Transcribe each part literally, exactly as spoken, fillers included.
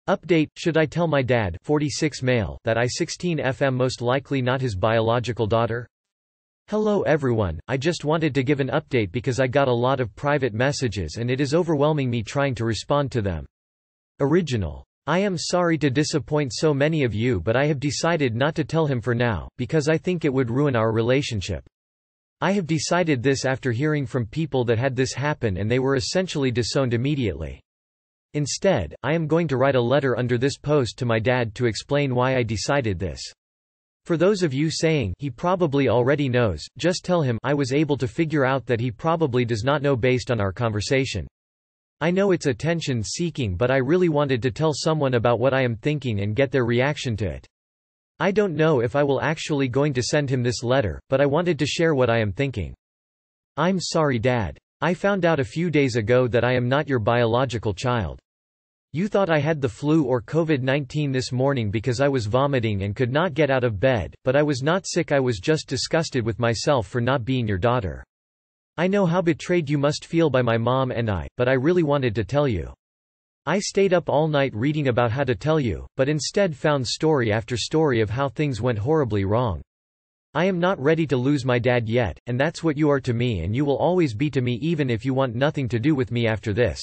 Update: should I tell my dad, forty-six male, that I sixteen F M most likely not his biological daughter? Hello everyone, I just wanted to give an update because I got a lot of private messages and it is overwhelming me trying to respond to them. Original. I am sorry to disappoint so many of you, but I have decided not to tell him for now, because I think it would ruin our relationship. I have decided this after hearing from people that had this happen and they were essentially disowned immediately. Instead, I am going to write a letter under this post to my dad to explain why I decided this. For those of you saying, he probably already knows, just tell him I was able to figure out that he probably does not know based on our conversation. I know it's attention-seeking, but I really wanted to tell someone about what I am thinking and get their reaction to it. I don't know if I will actually going to send him this letter, but I wanted to share what I am thinking. I'm sorry, Dad. I found out a few days ago that I am not your biological child. You thought I had the flu or COVID nineteen this morning because I was vomiting and could not get out of bed, but I was not sick. I was just disgusted with myself for not being your daughter. I know how betrayed you must feel by my mom and I, but I really wanted to tell you. I stayed up all night reading about how to tell you, but instead found story after story of how things went horribly wrong. I am not ready to lose my dad yet, and that's what you are to me, and you will always be to me even if you want nothing to do with me after this.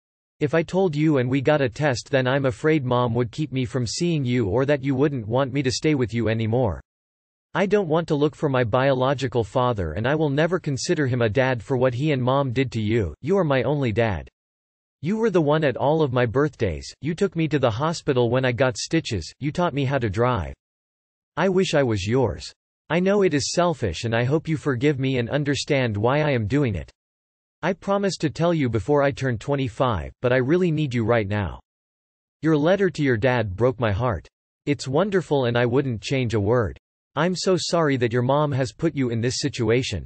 If I told you and we got a test, then I'm afraid Mom would keep me from seeing you, or that you wouldn't want me to stay with you anymore. I don't want to look for my biological father, and I will never consider him a dad for what he and Mom did to you. You are my only dad. You were the one at all of my birthdays, you took me to the hospital when I got stitches, you taught me how to drive. I wish I was yours. I know it is selfish and I hope you forgive me and understand why I am doing it. I promised to tell you before I turn twenty-five, but I really need you right now. Your letter to your dad broke my heart. It's wonderful and I wouldn't change a word. I'm so sorry that your mom has put you in this situation.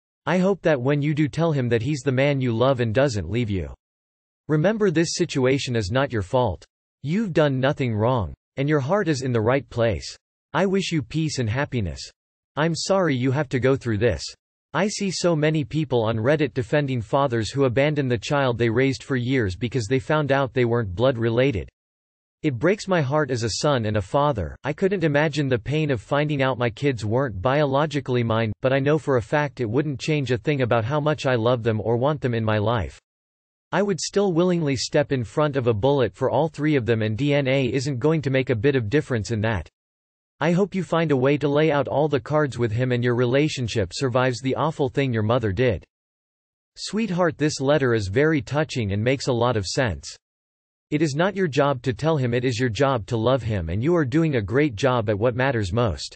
I hope that when you do tell him that he's the man you love and doesn't leave you. Remember, this situation is not your fault. You've done nothing wrong. And your heart is in the right place. I wish you peace and happiness. I'm sorry you have to go through this. I see so many people on Reddit defending fathers who abandon the child they raised for years because they found out they weren't blood related. It breaks my heart as a son and a father. I couldn't imagine the pain of finding out my kids weren't biologically mine, but I know for a fact it wouldn't change a thing about how much I love them or want them in my life. I would still willingly step in front of a bullet for all three of them, and D N A isn't going to make a bit of difference in that. I hope you find a way to lay out all the cards with him and your relationship survives the awful thing your mother did. Sweetheart, this letter is very touching and makes a lot of sense. It is not your job to tell him, it is your job to love him, and you are doing a great job at what matters most.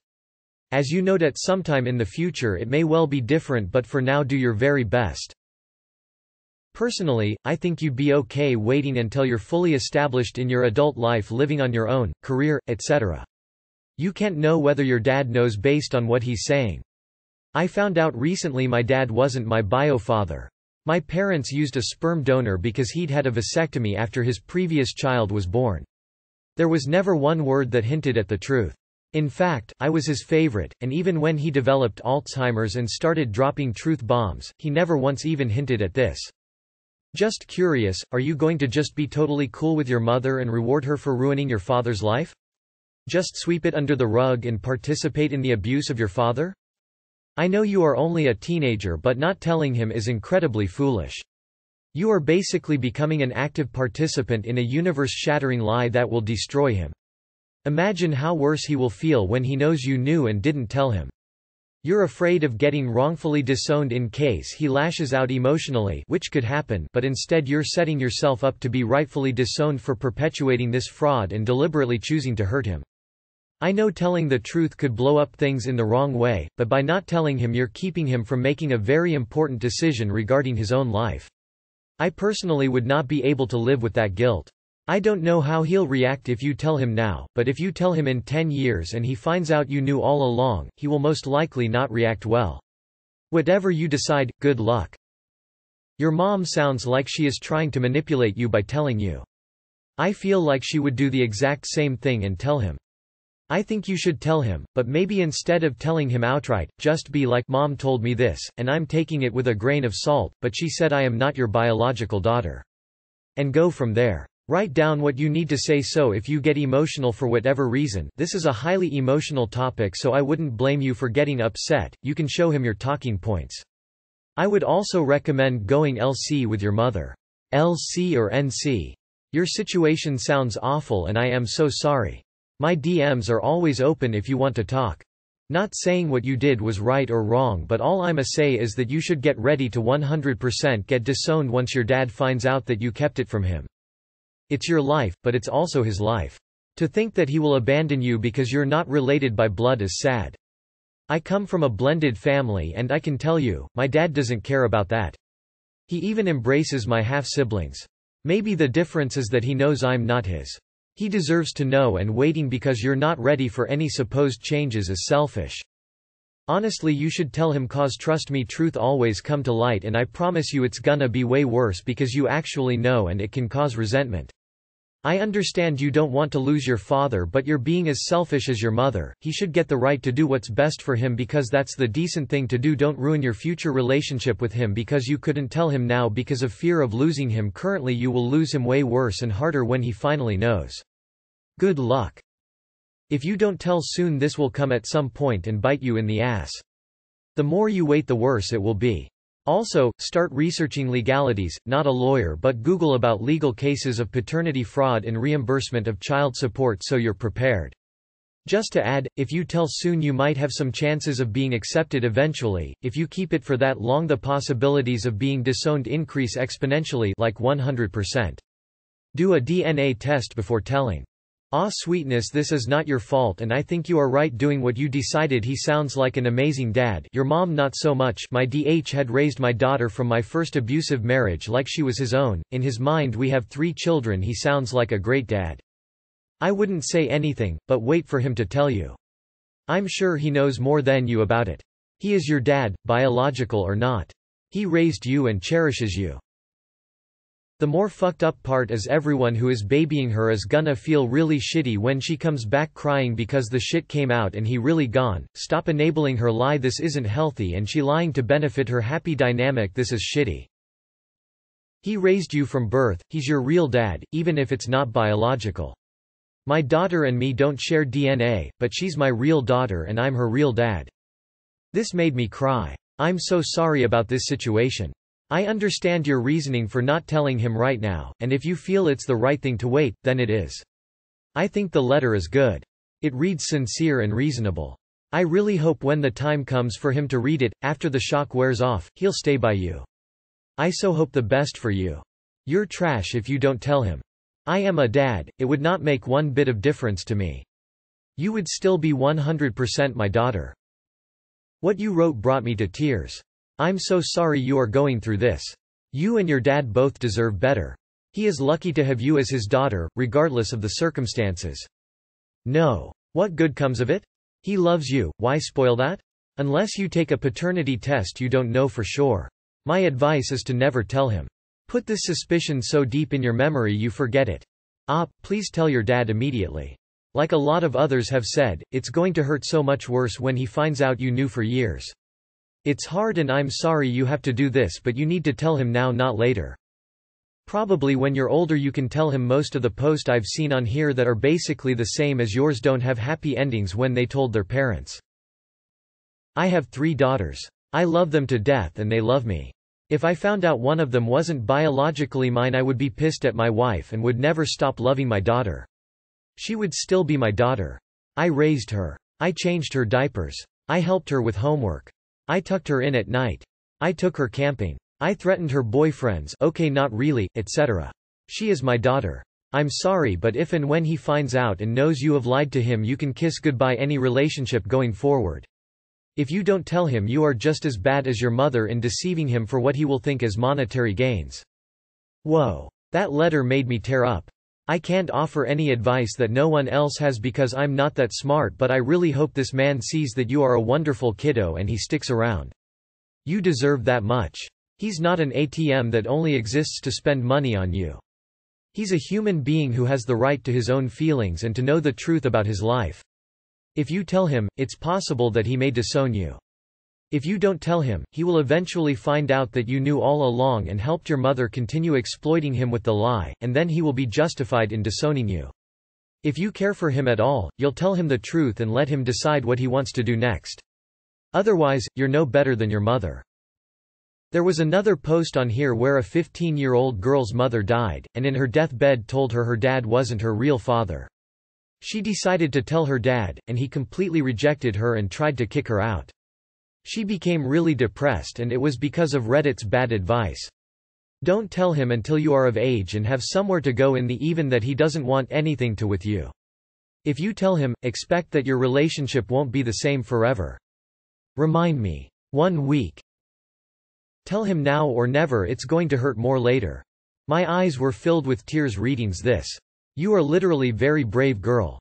As you note, at sometime in the future it may well be different, but for now do your very best. Personally, I think you'd be okay waiting until you're fully established in your adult life, living on your own, career, et cetera. You can't know whether your dad knows based on what he's saying. I found out recently my dad wasn't my bio father. My parents used a sperm donor because he'd had a vasectomy after his previous child was born. There was never one word that hinted at the truth. In fact, I was his favorite, and even when he developed Alzheimer's and started dropping truth bombs, he never once even hinted at this. Just curious, are you going to just be totally cool with your mother and reward her for ruining your father's life? Just sweep it under the rug and participate in the abuse of your father? I know you are only a teenager, but not telling him is incredibly foolish. You are basically becoming an active participant in a universe-shattering lie that will destroy him. Imagine how worse he will feel when he knows you knew and didn't tell him. You're afraid of getting wrongfully disowned in case he lashes out emotionally, which could happen, but instead you're setting yourself up to be rightfully disowned for perpetuating this fraud and deliberately choosing to hurt him. I know telling the truth could blow up things in the wrong way, but by not telling him you're keeping him from making a very important decision regarding his own life. I personally would not be able to live with that guilt. I don't know how he'll react if you tell him now, but if you tell him in ten years and he finds out you knew all along, he will most likely not react well. Whatever you decide, good luck. Your mom sounds like she is trying to manipulate you by telling you. I feel like she would do the exact same thing and tell him. I think you should tell him, but maybe instead of telling him outright, just be like, Mom told me this, and I'm taking it with a grain of salt, but she said I am not your biological daughter. And go from there. Write down what you need to say, so if you get emotional for whatever reason, this is a highly emotional topic, so I wouldn't blame you for getting upset, you can show him your talking points. I would also recommend going L C with your mother. L C or N C. Your situation sounds awful and I am so sorry. My D Ms are always open if you want to talk. Not saying what you did was right or wrong, but all I'ma say is that you should get ready to one hundred percent get disowned once your dad finds out that you kept it from him. It's your life, but it's also his life. To think that he will abandon you because you're not related by blood is sad. I come from a blended family and I can tell you, my dad doesn't care about that. He even embraces my half-siblings. Maybe the difference is that he knows I'm not his. He deserves to know, and waiting because you're not ready for any supposed changes is selfish. Honestly, you should tell him, cause trust me, truth always come to light, and I promise you it's gonna be way worse because you actually know, and it can cause resentment. I understand you don't want to lose your father, but you're being as selfish as your mother. He should get the right to do what's best for him because that's the decent thing to do. Don't ruin your future relationship with him because you couldn't tell him now because of fear of losing him. Currently you will lose him way worse and harder when he finally knows. Good luck. If you don't tell soon, this will come at some point and bite you in the ass. The more you wait, the worse it will be. Also, start researching legalities, not a lawyer, but Google about legal cases of paternity fraud and reimbursement of child support so you're prepared. Just to add, if you tell soon you might have some chances of being accepted eventually. If you keep it for that long, the possibilities of being disowned increase exponentially, like one hundred percent. Do a D N A test before telling. Ah, sweetness, this is not your fault and I think you are right doing what you decided. He sounds like an amazing dad. Your mom not so much. My dad had raised my daughter from my first abusive marriage like she was his own. In his mind we have three children. He sounds like a great dad. I wouldn't say anything, but wait for him to tell you. I'm sure he knows more than you about it. He is your dad, biological or not. He raised you and cherishes you. The more fucked up part is everyone who is babying her is gonna feel really shitty when she comes back crying because the shit came out and he really gone. Stop enabling her lie. This isn't healthy and she lying to benefit her happy dynamic. This is shitty. He raised you from birth. He's your real dad, even if it's not biological. My daughter and me don't share D N A, but she's my real daughter and I'm her real dad. This made me cry. I'm so sorry about this situation. I understand your reasoning for not telling him right now, and if you feel it's the right thing to wait, then it is. I think the letter is good. It reads sincere and reasonable. I really hope when the time comes for him to read it, after the shock wears off, he'll stay by you. I so hope the best for you. You're trash if you don't tell him. I am a dad, it would not make one bit of difference to me. You would still be one hundred percent my daughter. What you wrote brought me to tears. I'm so sorry you are going through this. You and your dad both deserve better. He is lucky to have you as his daughter, regardless of the circumstances. No. What good comes of it? He loves you, why spoil that? Unless you take a paternity test you don't know for sure. My advice is to never tell him. Put this suspicion so deep in your memory you forget it. Ah, please tell your dad immediately. Like a lot of others have said, it's going to hurt so much worse when he finds out you knew for years. It's hard and I'm sorry you have to do this, but you need to tell him now, not later. Probably when you're older you can tell him. Most of the posts I've seen on here that are basically the same as yours don't have happy endings when they told their parents. I have three daughters. I love them to death and they love me. If I found out one of them wasn't biologically mine I would be pissed at my wife and would never stop loving my daughter. She would still be my daughter. I raised her. I changed her diapers. I helped her with homework. I tucked her in at night. I took her camping. I threatened her boyfriends, okay not really, et cetera. She is my daughter. I'm sorry, but if and when he finds out and knows you have lied to him you can kiss goodbye any relationship going forward. If you don't tell him you are just as bad as your mother in deceiving him for what he will think as monetary gains. Whoa. That letter made me tear up. I can't offer any advice that no one else has because I'm not that smart, but I really hope this man sees that you are a wonderful kiddo and he sticks around. You deserve that much. He's not an A T M that only exists to spend money on you. He's a human being who has the right to his own feelings and to know the truth about his life. If you tell him, it's possible that he may disown you. If you don't tell him, he will eventually find out that you knew all along and helped your mother continue exploiting him with the lie, and then he will be justified in disowning you. If you care for him at all, you'll tell him the truth and let him decide what he wants to do next. Otherwise, you're no better than your mother. There was another post on here where a fifteen-year-old girl's mother died, and in her deathbed told her her dad wasn't her real father. She decided to tell her dad, and he completely rejected her and tried to kick her out. She became really depressed, and it was because of Reddit's bad advice. Don't tell him until you are of age and have somewhere to go in the even that he doesn't want anything to with you. If you tell him, expect that your relationship won't be the same forever. Remind me. One week. Tell him now or never, it's going to hurt more later. My eyes were filled with tears reading this. You are literally very brave girl.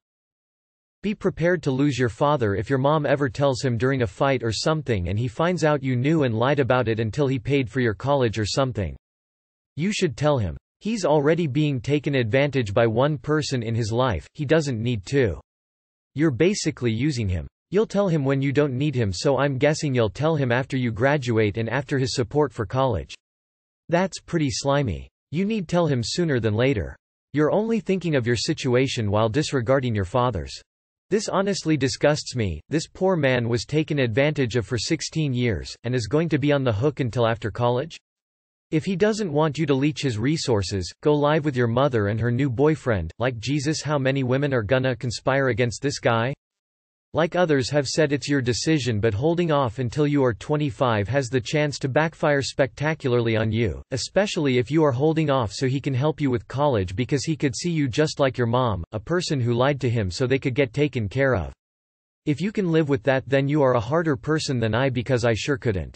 Be prepared to lose your father if your mom ever tells him during a fight or something and he finds out you knew and lied about it until he paid for your college or something. You should tell him. He's already being taken advantage by one person in his life, he doesn't need to. You're basically using him. You'll tell him when you don't need him, so I'm guessing you'll tell him after you graduate and after his support for college. That's pretty slimy. You need tell him sooner than later. You're only thinking of your situation while disregarding your father's. This honestly disgusts me. This poor man was taken advantage of for sixteen years, and is going to be on the hook until after college? If he doesn't want you to leech his resources, go live with your mother and her new boyfriend. Like Jesus, how many women are gonna conspire against this guy? Like others have said, it's your decision, but holding off until you are twenty-five has the chance to backfire spectacularly on you, especially if you are holding off so he can help you with college because he could see you just like your mom, a person who lied to him so they could get taken care of. If you can live with that, then you are a harder person than I, because I sure couldn't.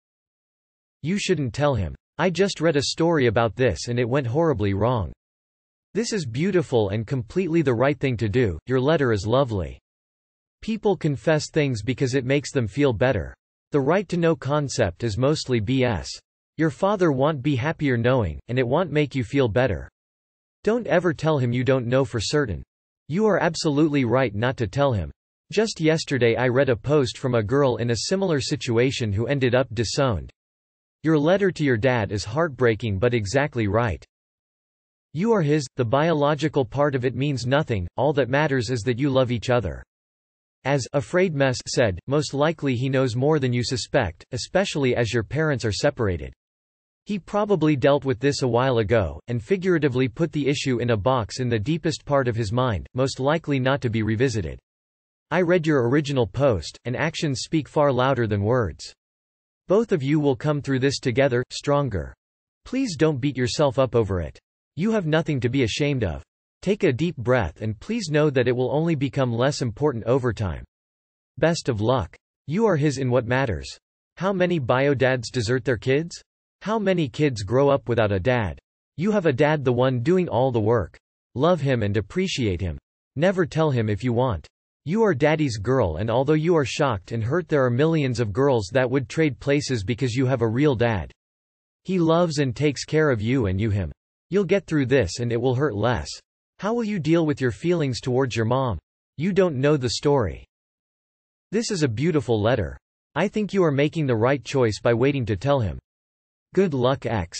You shouldn't tell him. I just read a story about this and it went horribly wrong. This is beautiful and completely the right thing to do. Your letter is lovely. People confess things because it makes them feel better. The right to know concept is mostly B S. Your father won't be happier knowing, and it won't make you feel better. Don't ever tell him you don't know for certain. You are absolutely right not to tell him. Just yesterday I read a post from a girl in a similar situation who ended up disowned. Your letter to your dad is heartbreaking but exactly right. You are his, the biological part of it means nothing, all that matters is that you love each other. As Afraid Mess said, most likely he knows more than you suspect, especially as your parents are separated. He probably dealt with this a while ago, and figuratively put the issue in a box in the deepest part of his mind, most likely not to be revisited. I read your original post, and actions speak far louder than words. Both of you will come through this together, stronger. Please don't beat yourself up over it. You have nothing to be ashamed of. Take a deep breath and please know that it will only become less important over time. Best of luck. You are his in what matters. How many bio-dads desert their kids? How many kids grow up without a dad? You have a dad, the one doing all the work. Love him and appreciate him. Never tell him if you want. You are daddy's girl, and although you are shocked and hurt, there are millions of girls that would trade places because you have a real dad. He loves and takes care of you and you him. You'll get through this and it will hurt less. How will you deal with your feelings towards your mom? You don't know the story. This is a beautiful letter. I think you are making the right choice by waiting to tell him. Good luck, X.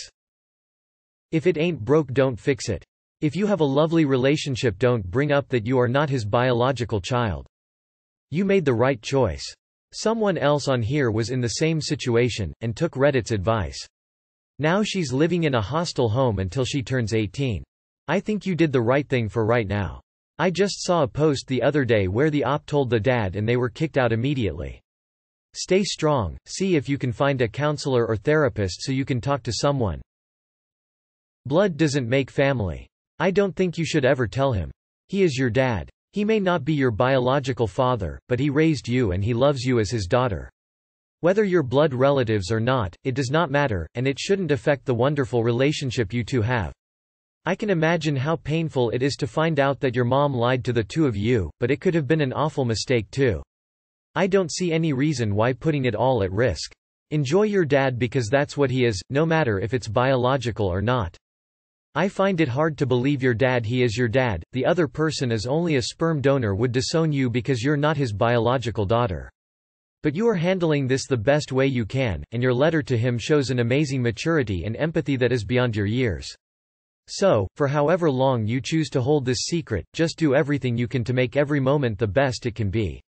If it ain't broke, don't fix it. If you have a lovely relationship, don't bring up that you are not his biological child. You made the right choice. Someone else on here was in the same situation, and took Reddit's advice. Now she's living in a hostel home until she turns eighteen. I think you did the right thing for right now. I just saw a post the other day where the op told the dad and they were kicked out immediately. Stay strong, see if you can find a counselor or therapist so you can talk to someone. Blood doesn't make family. I don't think you should ever tell him. He is your dad. He may not be your biological father, but he raised you and he loves you as his daughter. Whether you're blood relatives or not, it does not matter, and it shouldn't affect the wonderful relationship you two have. I can imagine how painful it is to find out that your mom lied to the two of you, but it could have been an awful mistake too. I don't see any reason why putting it all at risk. Enjoy your dad because that's what he is, no matter if it's biological or not. I find it hard to believe your dad, he is your dad, the other person is only a sperm donor, would disown you because you're not his biological daughter. But you are handling this the best way you can, and your letter to him shows an amazing maturity and empathy that is beyond your years. So, for however long you choose to hold this secret, just do everything you can to make every moment the best it can be.